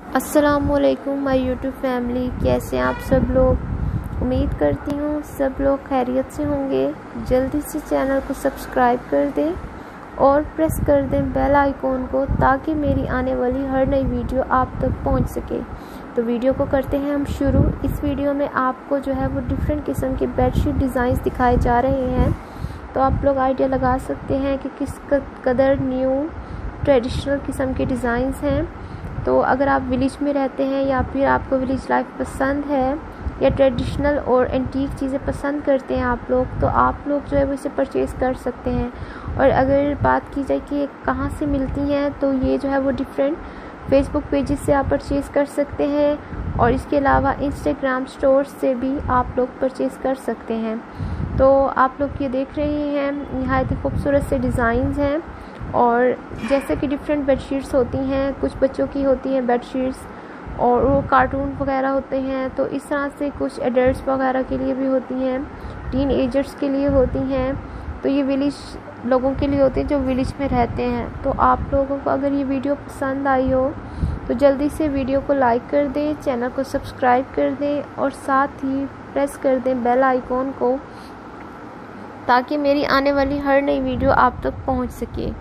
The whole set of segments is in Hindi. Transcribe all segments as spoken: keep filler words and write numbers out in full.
अस्सलामुअलैकुम माय यूट्यूब फैमिली, कैसे हैं आप सब लोग। उम्मीद करती हूँ सब लोग खैरियत से होंगे। जल्दी से चैनल को सब्सक्राइब कर दें और प्रेस कर दें बेल आइकॉन को, ताकि मेरी आने वाली हर नई वीडियो आप तक पहुँच सके। तो वीडियो को करते हैं हम शुरू। इस वीडियो में आपको जो है वो डिफरेंट किस्म के बेडशीट डिज़ाइंस दिखाए जा रहे हैं, तो आप लोग आइडिया लगा सकते हैं कि किस कदर न्यू ट्रेडिशनल किस्म के डिज़ाइंस हैं। तो अगर आप विलेज में रहते हैं या फिर आपको विलेज लाइफ पसंद है या ट्रेडिशनल और एंटीक चीज़ें पसंद करते हैं आप लोग, तो आप लोग जो है वो इसे परचेज़ कर सकते हैं। और अगर बात की जाए कि कहाँ से मिलती हैं, तो ये जो है वो डिफरेंट फेसबुक पेजेस से आप परचेज़ कर सकते हैं, और इसके अलावा इंस्टाग्राम स्टोर से भी आप लोग परचेज़ कर सकते हैं। तो आप लोग ये देख रहे हैं, नहायत ही खूबसूरत से डिज़ाइंस हैं। और जैसे कि डिफरेंट बेडशीट्स होती हैं, कुछ बच्चों की होती हैं बेडशीट्स और वो कार्टून वगैरह होते हैं, तो इस तरह से कुछ एडल्ट्स वगैरह के लिए भी होती हैं, टीन एजर्स के लिए होती हैं। तो ये विलेज लोगों के लिए होती हैं जो विलेज में रहते हैं। तो आप लोगों को अगर ये वीडियो पसंद आई हो तो जल्दी से वीडियो को लाइक कर दें, चैनल को सब्सक्राइब कर दें और साथ ही प्रेस कर दें बेल आइकॉन को, ताकि मेरी आने वाली हर नई वीडियो आप तक पहुंच सके।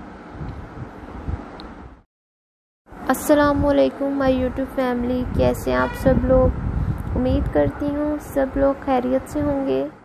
अस्सलामुअलैकुम माय यूट्यूब फैमिली, कैसे हैं आप सब लोग। उम्मीद करती हूँ सब लोग खैरियत से होंगे।